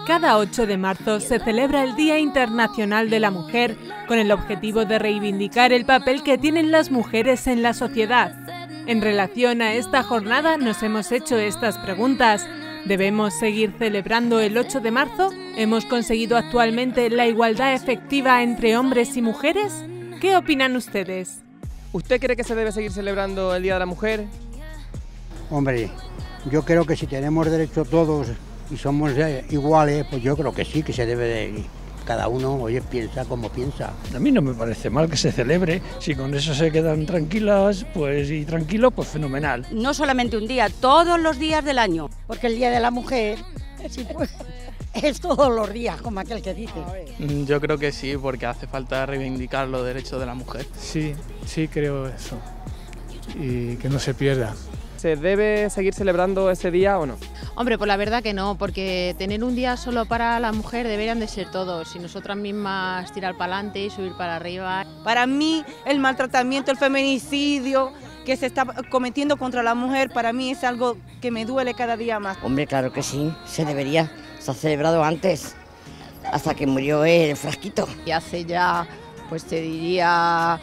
Cada 8 de marzo se celebra el Día Internacional de la Mujer con el objetivo de reivindicar el papel que tienen las mujeres en la sociedad. En relación a esta jornada nos hemos hecho estas preguntas. ¿Debemos seguir celebrando el 8 de marzo? ¿Hemos conseguido actualmente la igualdad efectiva entre hombres y mujeres? ¿Qué opinan ustedes? ¿Usted cree que se debe seguir celebrando el Día de la Mujer? Hombre, yo creo que si tenemos derecho todos y somos iguales, pues yo creo que sí, que se debe de... Cada uno, oye, piensa como piensa. A mí no me parece mal que se celebre, si con eso se quedan tranquilas, pues y tranquilos, pues fenomenal. No solamente un día, todos los días del año. Porque el Día de la Mujer es todos los días, como aquel que dice. Yo creo que sí, porque hace falta reivindicar los derechos de la mujer. Sí, creo eso, y que no se pierda. ¿Se debe seguir celebrando ese día o no? Hombre, pues la verdad que no, porque tener un día solo para la mujer deberían de ser todos, y nosotras mismas tirar para adelante y subir para arriba. Para mí, el maltratamiento, el feminicidio que se está cometiendo contra la mujer, para mí es algo que me duele cada día más. Hombre, claro que sí, se debería, se ha celebrado antes, hasta que murió el frasquito. Y hace ya, pues te diría...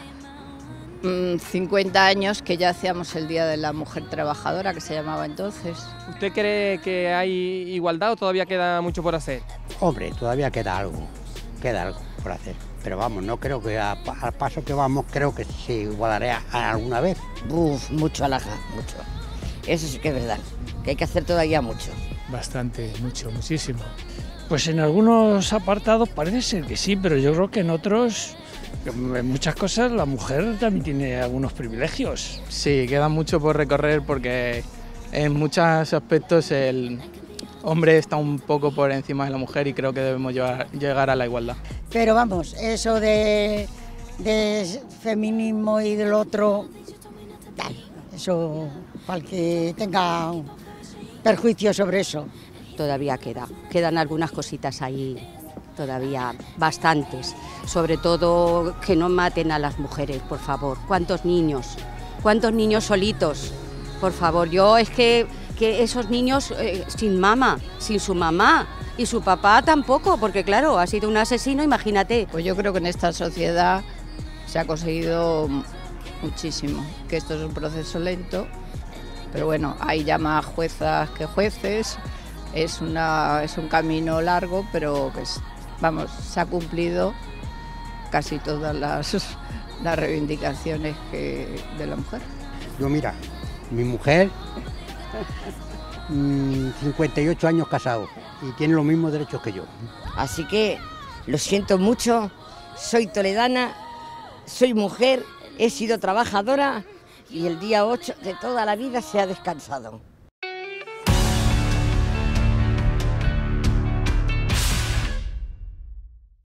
50 años que ya hacíamos el Día de la Mujer Trabajadora, que se llamaba entonces. ¿Usted cree que hay igualdad o todavía queda mucho por hacer? Hombre, todavía queda algo por hacer. Pero vamos, no creo que al paso que vamos, creo que se igualará alguna vez. Mucho alhaja, mucho. Eso sí que es verdad, que hay que hacer todavía mucho. Bastante, muchísimo. Pues en algunos apartados parece ser que sí, pero yo creo que en otros... En muchas cosas la mujer también tiene algunos privilegios. Sí, queda mucho por recorrer porque en muchos aspectos el hombre está un poco por encima de la mujer y creo que debemos llegar a la igualdad. Pero vamos, eso de feminismo y del otro, eso para el que tenga perjuicio sobre eso. Todavía quedan algunas cositas ahí. Todavía bastantes, sobre todo que no maten a las mujeres, por favor. ¿Cuántos niños solitos? Por favor, yo es que esos niños sin mamá, sin su mamá y su papá tampoco, porque claro, ha sido un asesino, imagínate. Pues yo creo que en esta sociedad se ha conseguido muchísimo, que esto es un proceso lento, pero bueno, hay ya más juezas que jueces, es un camino largo, pero que vamos, se ha cumplido casi todas las reivindicaciones de la mujer. Yo mira, mi mujer, 58 años casado y tiene los mismos derechos que yo. Así que lo siento mucho, soy toledana, soy mujer, he sido trabajadora y el día 8 de toda la vida se ha descansado.